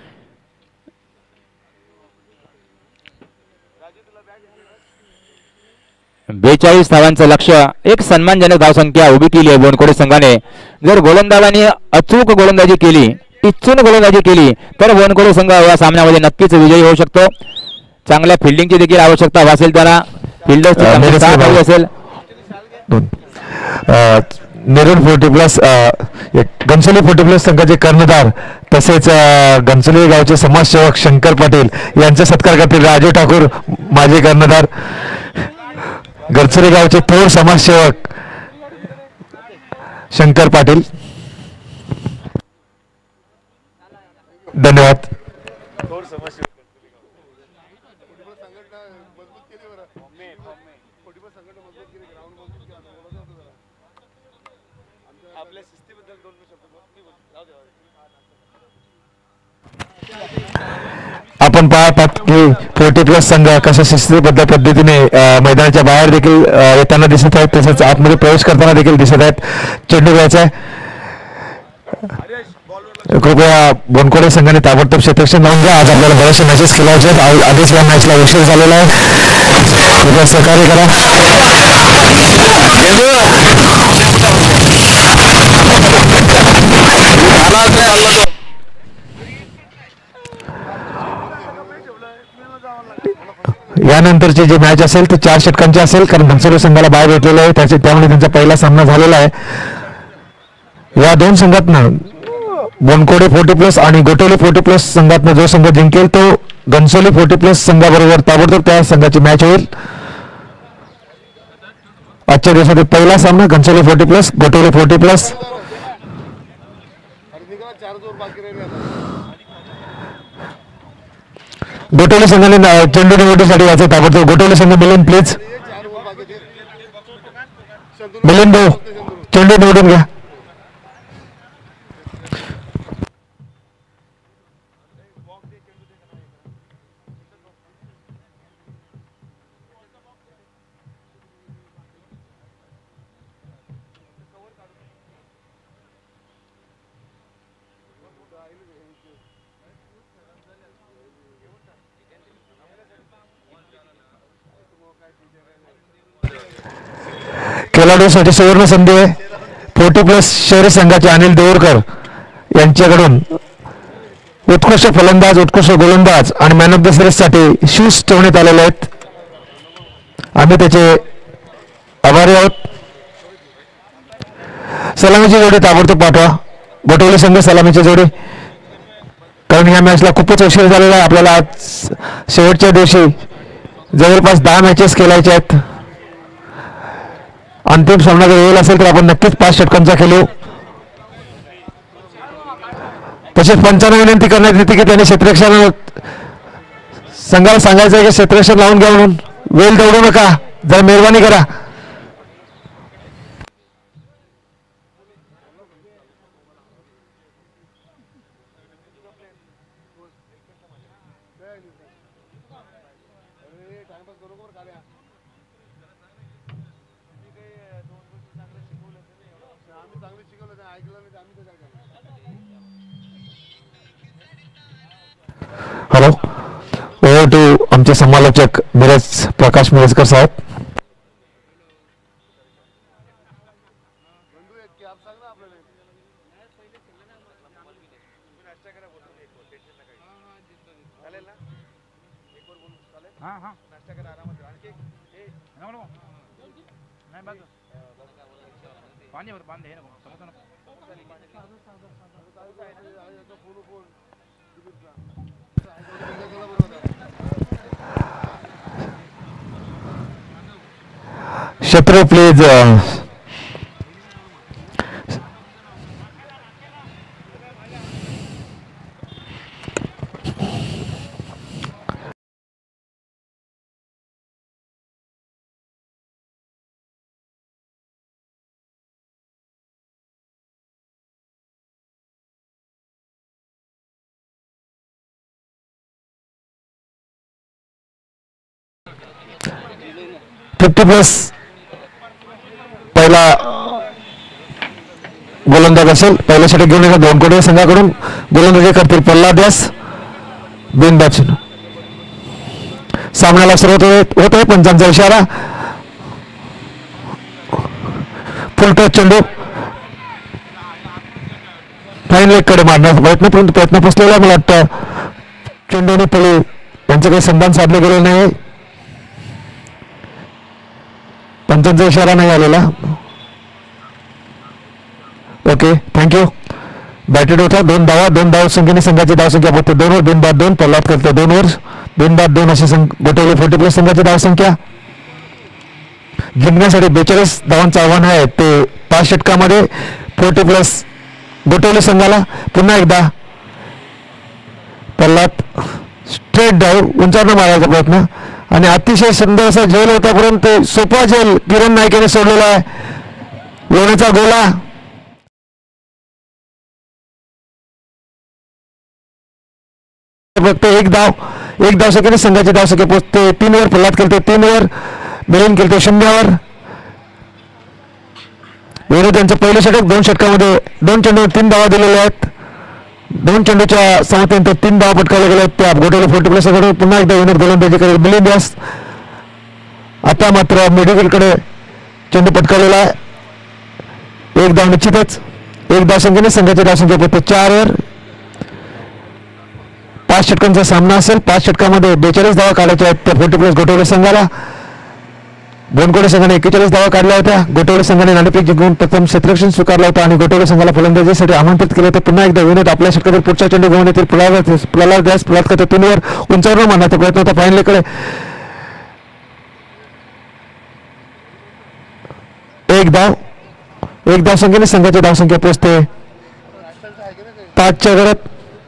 बेचाळीस धावांचं लक्ष्य. एक सन्मानजनक धावसंख्या उभी केली आहे बोनकोडे संघाने. जर गोलंदाजांनी अचूक गोलंदाजी केली, टिचून गोलंदाजी केली तर बोनकोडे संघ या सामन्यामध्ये नक्कीच विजयी होऊ शकतो. चांगल्या फिल्डिंगची देखील आवश्यकता भासेल त्याला. फिल्डरची साथ हवी असेल. नेरूळ 40+ घनसोली 40+ संघाचे कर्णधार तसेच घनसोली गावचे समाजसेवक शंकर पाटील यांचा सत्कार करतील राजू ठाकूर माजी कर्णधार. घनसोली गावचे थोर समाजसेवक शंकर पाटील. धन्यवाद. आपण पाहतात की 40+ संघ कशा शिस्तबद्ध पद्धतीने मैदानाच्या बाहेर देखील येताना दिसत आहेत, तसेच आतमध्ये प्रवेश करताना देखील दिसत आहेत. चेंडू घ्यायचा आहे. कृपया बोनकोडे संघाने ताबडतोब क्षेत्ररक्षण लावून घ्या. आज आपल्याला बरेचसे मॅचेस खेळायचे आहेत. आधीच या मॅचला उशीर झालेला आहे. कृपया सहकार्य करा. यानंतरची जी मॅच असेल ती 4 षटकांची असेल, कारण घनसोली संघाला बाहेर भेटलेलं आहे त्यामुळे त्यांचा पहिला सामना झालेला आहे. या 2 संघातनं बोनकोडे 40+ आणि गोटोली 40+ संघातनं जो संघ जिंकेल तो घनसोली 40+ संघाबरोबर ताबडतोब त्या संघाची मॅच होईल. आजच्या दिवसातील पहिला सामना घनसोली 40+ गोटोली 40+. गोटोली संघाने चेंडू निवडीसाठी याचं ताबडतोब. गोटोली संघ मिलिंद प्लीज. मिलिंद भाऊ चेंडू निवडून घ्या. खेळाडूंसाठी सुवर्ण संधी आहे. 40+ शहरी संघाचे अनिल देऊरकर यांच्याकडून उत्कृष्ट फलंदाज, उत्कृष्ट गोलंदाज आणि मॅन ऑफ द सिरीजसाठी शूज ठेवण्यात आलेले आहेत. आम्ही त्याचे आभारी आहोत. सलामीची जोडी ताबडतोब पाठवा. गोटवली संघ सलामीची जोडी, कारण ह्या मॅचला खूपच उशीर झालेला आहे. आपल्याला आज शेवटच्या दिवशी जवळपास 10 मॅचेस खेळायच्या आहेत. अंतिम सामना जर वेळ असेल तर आपण नक्कीच 5 षटकांचा खेळू. तसेच पंचांना विनंती करण्यात येते की त्यांनी क्षेत्ररक्षण संघाला सांगायचं आहे की क्षेत्ररक्षण लावून घ्या म्हणून. वेळ दौडू नका, जरा मेहरबानी करा. हॅलो, ओव्हर टू आमचे समालोचक प्रकाश मिरजकर साहेब. शत्रू प्लीज $50+ पहिला गोलंदाज असेल. पहिल्या षटक घेऊन येतात दोनकोटे संघाकडून. गोलंदाजी करतील प्रल्हाद व्यास, बिनबाद. सामन्याला सुरुवात होत आहे. पंचांचा इशारा. फुलटॉस चेंडू फाईन लेग कडे मारण्याचा प्रयत्न, परंतु प्रयत्न फसलेला. मला वाटतं चेंडूने पळू यांचे काही संधान साधले गेले नाही. पंचांचा इशारा नाही आलेला. Okay, thank you. बॅटेड होता 2 धावा. 2 धाव संख्येने संघाची धावसंख्या फक्त 2 वर. बिनबाद 2. प्रल्हाद करतो 2 वर. बिनबाद 2 अशी गोटवली 40+ संघाची धावसंख्या. जिंकण्यासाठी 42 धावांचं आव्हान आहे. ते 5 षटकामध्ये 40+ गोटवली संघाला. पुन्हा एकदा प्रल्हाद स्ट्रेट डाव उंचावरून मारायचा प्रयत्न आणि अतिशय सुंदर असा झेल होता, परंतु सोपा झेल किरण नाईक सोडलेला आहे. लोण्याचा गोला फक्त एक धाव संख्येने संघाची धावसंख्या पोहोचते 3 वर. प्रल्हाद खेळतो 3 वर. मिलिंद खेळतो 0 वर. विनोद यांचं पहिलं षटक. 2 षटकामध्ये 2 चेंडूवर 3 धावा दिलेल्या आहेत. 2 चेंडूच्या समतेनंतर 3 धावा पटकावल्या गेल्या आहेत. त्या गोटवली 40+ कडून पुन्हा एकदा विनोद गोलंदाजी करेल. मिलिंद व्यास आता मात्र मिडविकेटकडे चेंडू पटकावलेला आहे. एक धाव निश्चितच. एक धाव संख्येने संघाची धावसंख्या पोहोचते 4 वर. 5 षटकांचा सामना असेल. 5 षटकामध्ये 42 धावा काढायच्या आहेत त्या 40+ गोटवली संघाला. गोनकोडे संघाने 41 धावा काढल्या होत्या. गोटवली संघाने नाणेफेक जिंकून प्रथम क्षेत्ररक्षण स्वीकारलं होतं आणि गोटवली संघाला फलंदाजीसाठी आमंत्रित केलं होतं. पुन्हा एकदा विनोद आपल्या षटकातील पुढचा चेंडू घेऊन येतील. प्रल्हाद व्यास करतो 3 वर. उंचावर मारण्याचा प्रयत्न होता फाईनलीकडे. एक धाव संख्येने संघाची धावसंख्या पोहोचते 5च्या घरात.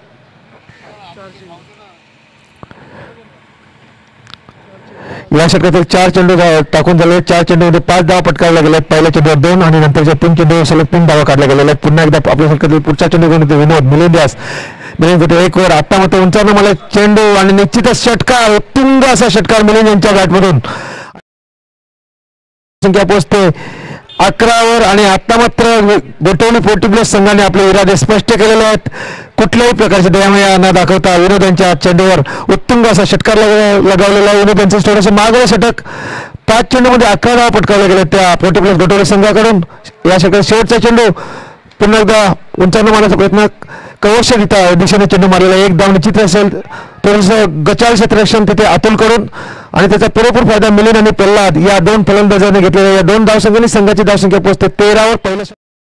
या षटकातील 4 चेंडू टाकून झाले. 4 चेंडूमध्ये 5 धावा पटकावल्या गेल्या. पहिल्या चेंडूवर 2 आणि नंतरच्या 3 चेंडूवर सलग 3 धावा काढल्या गेलेल्या आहेत. पुन्हा एकदा आपल्या षटकातील पुढचा चेंडू घेऊन येतो विनोद. मिलिंद व्यास. मिलिंद होतो 1 वर. आता मात्र उंचावरून मला चेंडू आणि निश्चितच षटकार. उत्तुंग असा षटकार मिलिंद यांच्या बॅटमधून. संख्या पोहोचते 11 वर आणि आता मात्र गोटवली 40+ संघाने आपले इरादे स्पष्ट केलेले आहेत. कुठल्याही प्रकारचे दयामया न दाखवता विनोद यांच्या चेंडूवर उत्तुंग असा षटकार लगावलेला आहे. विनोद यांचं थोडंसं मागं षटक 5 चेंडूमध्ये 11 धावा पटकावल्या गेल्या त्या 40 प्लस गटोरे संघाकडून. या षटकात शेवटचा चेंडू पुन्हा एकदा उंचावून मारण्याचा प्रयत्न कवशरित्या दिशेने चेंडू मारलेला. एक धाव निश्चित असेल. थोडंसं गचाळ क्षेत्ररक्षण तिथे अतुल करून आणि त्याचा पुरेपूर फायदा मिलिंद आणि प्रल्हाद या 2 फलंदाजांनी घेतलेल्या या 2 धावसंख्येने संघाची धावसंख्या पोहोचते 13 वर. पहिल्या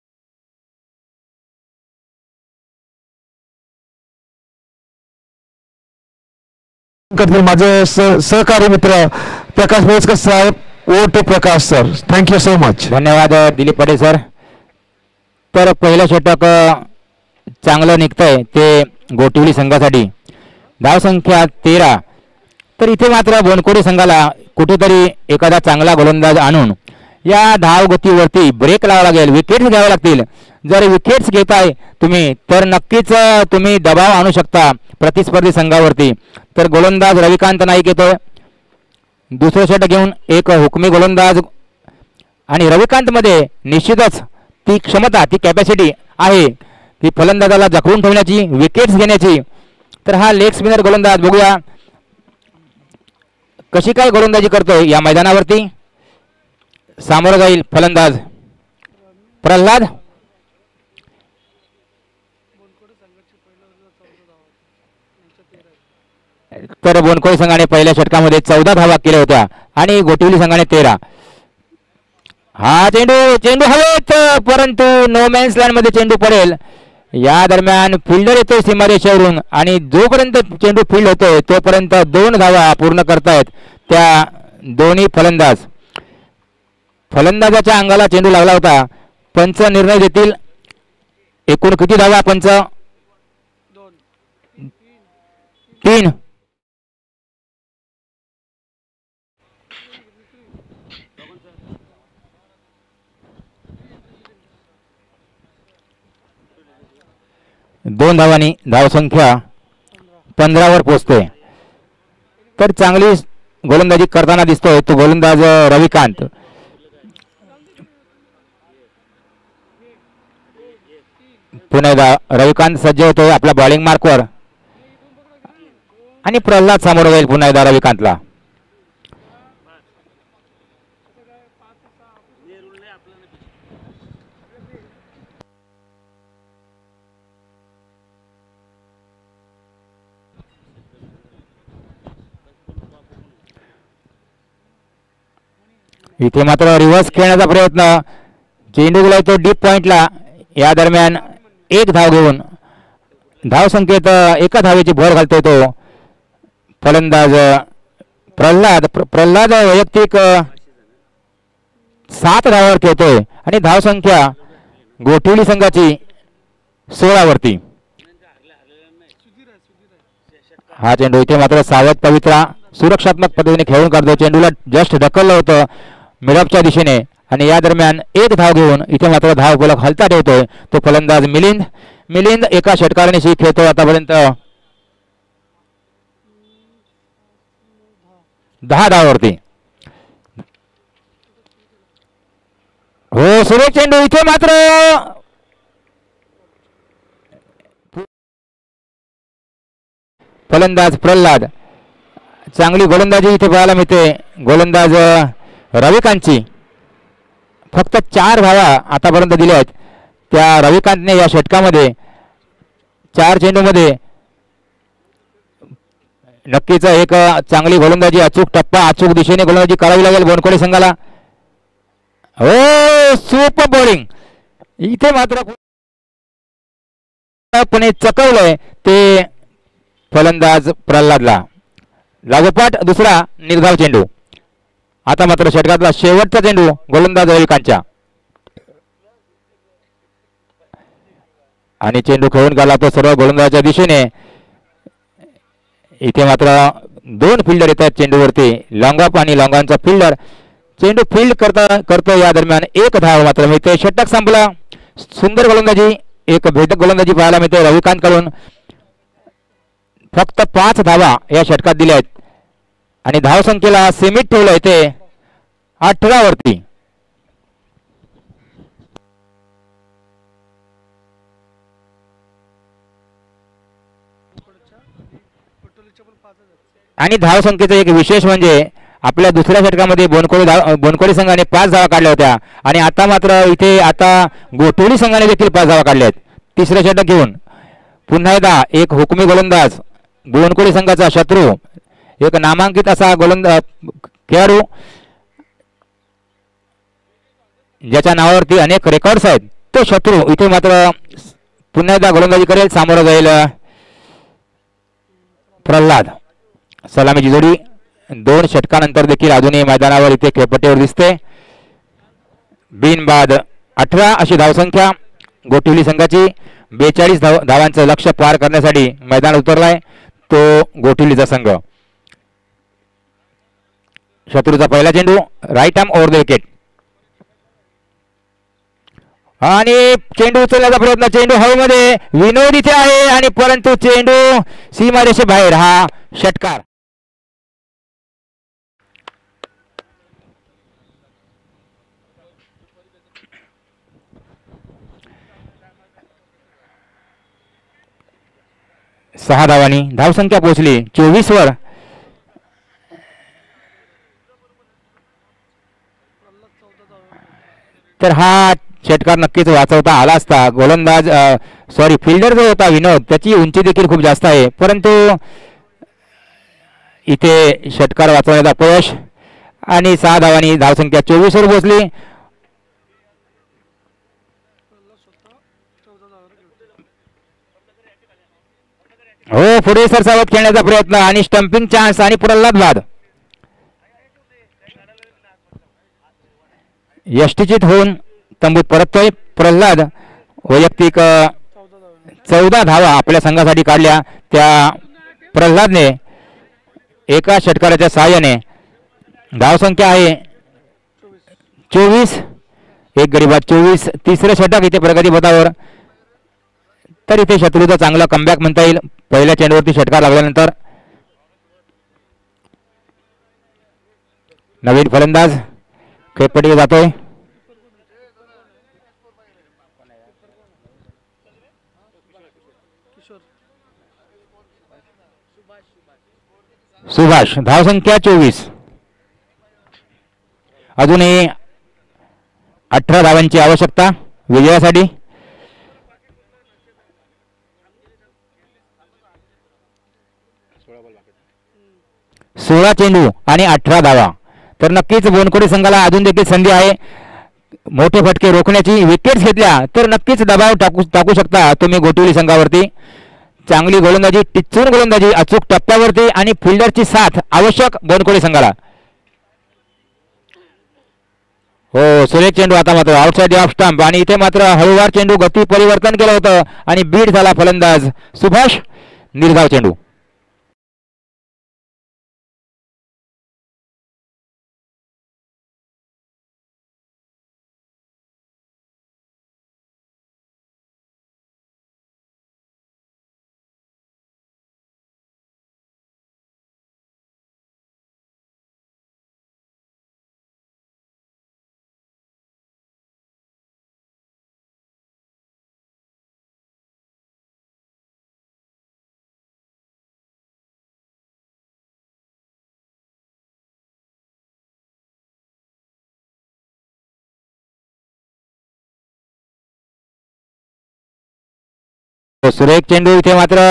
माझे सहकारी मित्र प्रकाश मोजकर साहेब. ओ to Prakash sir. Thank you so much. धन्यवाद दिलीप पटेल सर. तर पहिलं षटक चांगलं निघतंय ते गोटिवली संघासाठी. धावसंख्या 13. तर इथे मात्र बोनकोडी संघाला कुठेतरी एखादा चांगला गोलंदाज आणून या धावगतीवरती ब्रेक लावावा लागेल. विकेट्स घ्यावे लागतील. जर विकेट्स घेताय तुम्ही तर नक्कीच तुम्ही दबाव आणू शकता प्रतिस्पर्धी संघावरती. तर गोलंदाज रविकांत नाईक येतोय दुसरं षटक घेऊन. एक हुकमी गोलंदाज आणि रविकांतमध्ये निश्चितच ती क्षमता ती कॅपॅसिटी आहे ती फलंदाजाला जखडून ठेवण्याची विकेट्स घेण्याची. तर हा लेग स्पिनर गोलंदाज बघूया कशी काय गोलंदाजी करतोय या मैदानावरती. सामोरं जाईल फलंदाज प्रल्हाद. तर बोनकोळी संघाने पहिल्या षटकामध्ये 14 धावा केल्या होत्या आणि गोटिवली संघाने 13. हा चेंडू हवेत परंतु नो मॅन्स लँड मध्ये चेंडू पडेल. या दरम्यान फिल्डर येतोय सीमारेषेवरून आणि जोपर्यंत चेंडू फील्ड होतोय तोपर्यंत 2 धावा पूर्ण करतायत त्या दोन्ही फलंदाज. फलंदाजाच्या अंगाला चेंडू लागला होता. पंच निर्णय देतील. एकूण किती धावा पंच? 3.2 धावांनी धावसंख्या 15 वर पोहोचते. तर चांगली गोलंदाजी करताना दिसतोय तो गोलंदाज रविकांत. पुन्हा एकदा रविकांत सज्ज होतोय आपल्या बॉलिंग मार्कवर आणि प्रल्हाद सामोरं जाईल पुन्हा एकदा रविकांतला. इथे मात्र रिव्हर्स खेळण्याचा प्रयत्न. चेंडू गेला तो डीप पॉइंटला. या दरम्यान 1 धाव घेऊन धावसंख्येत 1 धावेची भर घालतोय तो फलंदाज प्रल्हाद वैयक्तिक 7 धावावर खेळतोय आणि धावसंख्या गोठिवली संघाची 16 वरती. हा चेंडू इथे मात्र सावध पवित्रा सुरक्षात्मक पद्धतीने खेळून काढतो. चेंडूला जस्ट ढकललं होतं मिडअपच्या दिशेने आणि या दरम्यान 1 धाव घेऊन इथे मात्र धाव गोलक हलता ठेवतोय तो फलंदाज मिलिंद एका षटकाराने खेळतोय आतापर्यंत 10 धावावरती. हो सुरेख चेंडू इथे मात्र फलंदाज प्रल्हाद. चांगली गोलंदाजी इथे पाहायला मिळते गोलंदाज रविकांतची. फक्त 4 धावा आतापर्यंत दिल्या आहेत त्या रविकांतने या षटकामध्ये. 4 चेंडूमध्ये नक्कीच एक चांगली गोलंदाजी अचूक टप्पा अचूक दिशेने गोलंदाजी करावी लागेल बोनकोडी संघाला. हो सुपर बॉलिंग इथे मात्र चकवलंय ते फलंदाज प्रल्हादला. लागोपाठ दुसरा निर्धाव चेंडू. आता मात्र षटकातला शेवटचा चेंडू गोलंदाज रविकांतच्या आणि चेंडू खेळून गेला तो सर्व गोलंदाजाच्या दिशेने. इथे मात्र 2 फिल्डर येतात चेंडूवरती. लॉंगअप आणि लॉंगॉनचा फिल्डर चेंडू फील्ड करतो. या दरम्यान 1 धाव मात्र मिळते. षटक संपला. सुंदर गोलंदाजी एक भेदक गोलंदाजी पाहायला मिळते रविकांत कडून. फक्त 5 धावा या षटकात दिल्या आहेत आणि धावसंख्येला सीमित ठेवलंय ते 18 वरती. आणि धावसंख्येचं एक विशेष म्हणजे आपल्या दुसऱ्या षटकामध्ये बोनकोडी संघाने 5 धावा काढल्या होत्या आणि आता मात्र इथे आता गोठवली संघाने देखील 5 धावा काढल्या आहेत. तिसरे षटक घेऊन पुन्हा एकदा एक हुकमी गोलंदाज बोनकोडी संघाचा शत्रू, एक नामांकित असा खेळाडू ज्याच्या नावावरती अनेक रेकॉर्ड्स आहेत, तो शत्रू इथे मात्र पुन्हा एकदा गोलंदाजी करेल. सामोरं जाईल प्रल्हाद. सलामीची जोडी 2 षटकानंतर देखील अजूनही मैदानावर इथे खेळपट्टीवर दिसते. बिनबाद 18 अशी धावसंख्या गोठिवली संघाची. 42 धावांचं लक्ष्य पार करण्यासाठी मैदानात उतरलाय तो गोठिवलीचा संघ. शत्रूचा पहिला चेंडू right arm over the wicket आणि चेंडू उचलण्याचा प्रयत्न. चेंडू हवेमध्ये, विनोद इथे आहे आणि परंतु चेंडू सीमारेषेबाहेर. हा षटकार. सहा धावांनी धावसंख्या पोहोचली 24 वर. तर हा षटकार नक्कीच वाचवता आला असता. गोलंदाज फिल्डर जो होता विनोद, त्याची उंची देखील खूप जास्त आहे, परंतु इथे षटकार वाचवण्यात अपयश आणि 6 धावांनी धावसंख्या 24 वर पोहोचली. हो, पुढे सरसावत खेळण्याचा प्रयत्न आणि स्टंपिंग चान्स आणि प्रल्हाद बाद. यष्टीचित होऊन तंबूत परततोय प्रल्हाद. वैयक्तिक 14 धावा आपल्या संघासाठी काढल्या त्या प्रल्हादने एका षटकाराच्या सहाय्याने. धावसंख्या आहे 24, एक गरीबात 24. तिसरं षटक इथे प्रगतीपथावर. तर इथे शत्रूचा चांगला कमबॅक म्हणता येईल पहिल्या चेंडूवरती षटकार लागल्यानंतर. नवीन फलंदाज खेळपट्टीवर जातोय. सुभाष. धावसंख्या 24. अजूनही 18 धावांची आवश्यकता विजयासाठी. सोळा चेंडू आणि 18 धावा. तर नक्कीच बोनकोडी संघाला अजून देखील संधी आहे. मोठे फटके रोखण्याची. विकेट्स घेतल्या तर नक्कीच दबाव टाकू शकता तुम्ही गोठिवली संघावरती. चांगली गोलंदाजी, टिच्चून गोलंदाजी, अचूक टप्प्यावरती आणि फिल्डरची साथ आवश्यक बोनकोडी संघाला. हो, सुरेख चेंडू आता मात्र आउटसाइड ऑफ स्टंप आणि इथे मात्र हळूवार चेंडू गती परिवर्तन केलं होतं आणि बीट झाला फलंदाज सुभाष. निर्धाव चेंडू. सुरेख चेंडू. इथे मात्र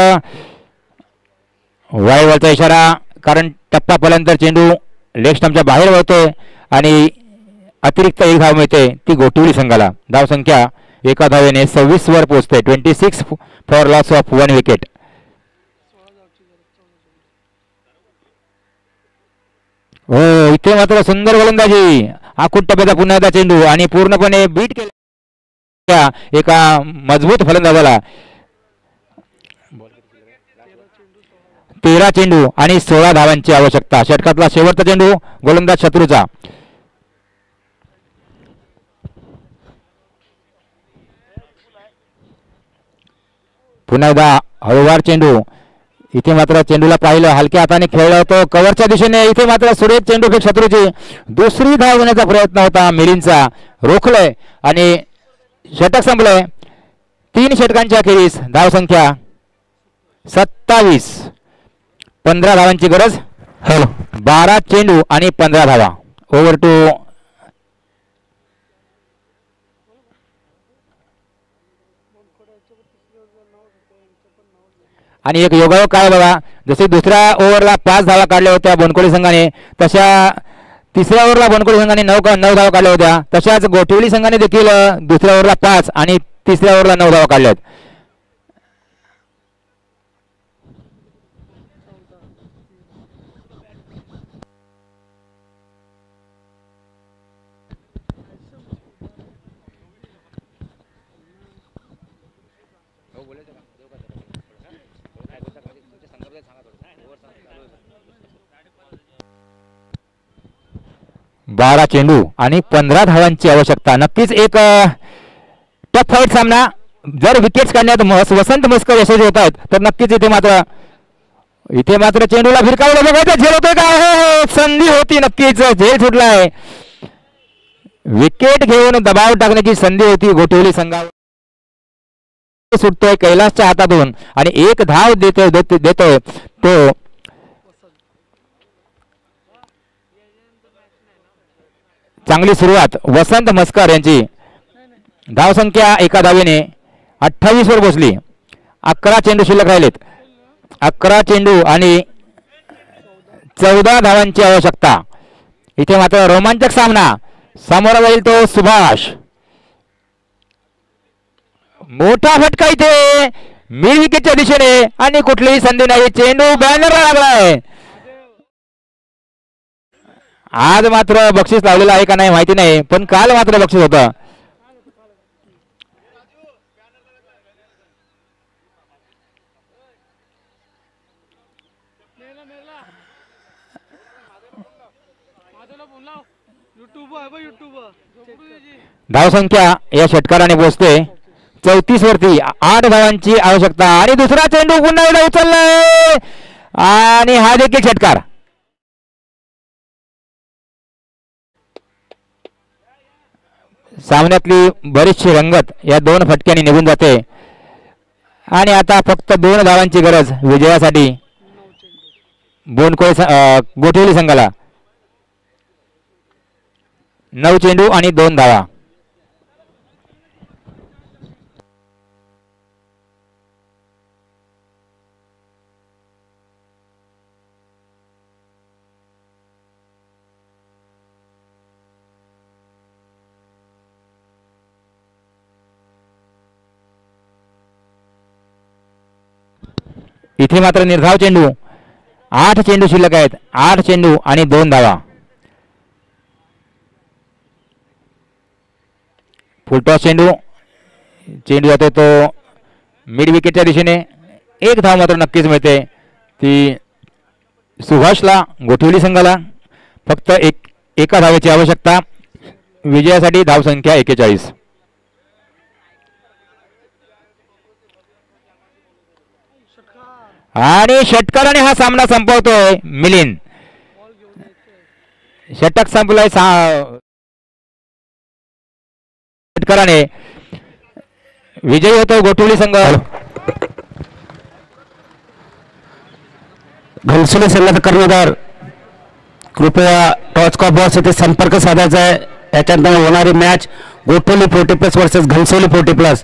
वाईवरचा इशारा, कारण टप्पा पल्यानंतर चेंडू लेग स्टंपच्या बाहेर वळतोय आणि अतिरिक्त 1 धाव मिळते ती गोठिवली संघाला. धावसंख्या एका धावेने 26 वर पोहोचते. 26 फॉर लॉस ऑफ 1 विकेट. हो, इथे मात्र सुंदर गोलंदाजी. आखूड टप्प्याचा पुन्हा एकदा चेंडू आणि पूर्णपणे बीट केल्या एका मजबूत फलंदाजाला. 13 चेंडू आणि 16 धावांची आवश्यकता. षटकातला शेवटचा चेंडू गोलंदाज शत्रूचा. पुन्हा एकदा हळूवार चेंडू. इथे मात्र चेंडूला पाहिलं, हलक्या हाताने खेळला होतो कव्हरच्या दिशेने. इथे मात्र सुरेख चेंडू फेक शत्रूची. दुसरी धाव घेण्याचा प्रयत्न होता मिलिंदचा, रोखलंय आणि षटक संपलंय. 3 षटकांच्या अखेरीस धावसंख्या 27. 15 धावांची गरज. हॅलो 12 चेंडू आणि 15 धावा. ओव्हर टू आणि एक योगायोग काय बघा, जसे दुसऱ्या ओव्हरला 5 धावा काढल्या होत्या बनकोली संघाने, तशा तिसऱ्या ओव्हरला बनकोली संघाने 9 धावा काढल्या होत्या. तशाच गोठवली संघाने देखील दुसऱ्या ओव्हरला 5 आणि तिसऱ्या ओव्हरला 9 धावा काढल्या आहेत. बारा चेंडू आणि 15 धावांची आवश्यकता. नक्कीच एक टफ फाईट सामना. जर विकेट्स काढण्यात वसंत मस्कर यशस्वी होत आहेत तर नक्कीच इथे मात्र चेंडूला फिरकावलं बघायचं. झेल होतोय का? हो, संधी होती, नक्कीच झेल सुटलाय. विकेट घेऊन दबाव टाकण्याची संधी होती गोठवली संघावर. सुटतोय कैलासच्या हातातून आणि एक धाव देतोय तो चांगली सुरुवात वसंत मस्कर यांची. धावसंख्या एका धावेने 28 वर पोहोचली. 11 चेंडू शिल्लक राहिलेत. 11 चेंडू आणि 14 धावांची आवश्यकता. इथे मात्र रोमांचक सामना. समोर जाईल तो सुभाष. मोठा फटका इथे मिड विकेटच्या दिशेने आणि कुठलीही संधी नाही. चेंडू बॅनरला लागलाय. आज मात्र बक्षीस लावलेलं आहे का नाही माहिती नाही, पण काल मात्र बक्षीस होतं. धावसंख्या या षटकाराने पोहोचते 34 वरती. 8 धावांची आवश्यकता आणि दुसरा चेंडू पुन्हा एकदा उचललाय आणि हा देखील षटकार. सामन्यातली बरीचशी रंगत या 2 फटक्यांनी निघून जाते आणि आता फक्त 2 धावांची गरज विजयासाठी गोठवली संघाला. 9 चेंडू आणि 2 धावा. इथे मात्र निर्धाव चेंडू. 8 चेंडू शिल्लक आहेत. 8 चेंडू आणि 2 धावा. फुलटॉस चेंडू जातो तो मिड विकेटच्या दिशेने. 1 धाव मात्र नक्कीच मिळते ती सुभाषला. गोठवली संघाला फक्त एका धावेची आवश्यकता. विजयासाठी धावसंख्या 41. आणि षटकाराने हा सामना संपवतोय मिलिंद. षटक संपलाय. षटकाराने विजयी होतो गोठवली संघ. घनसोली संघाचा कर्णधार कृपया टॉच बॉक्स येथे संपर्क साधायचा आहे. याच्यानंतर होणारी मॅच गोठवली 40+ वर्सेस घनसोली 40+.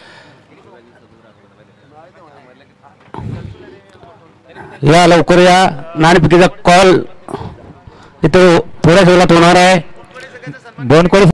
या लवकर या. नाणेफेकीचा कॉल इथं थोड्याच वेळात होणार आहे. बनकोली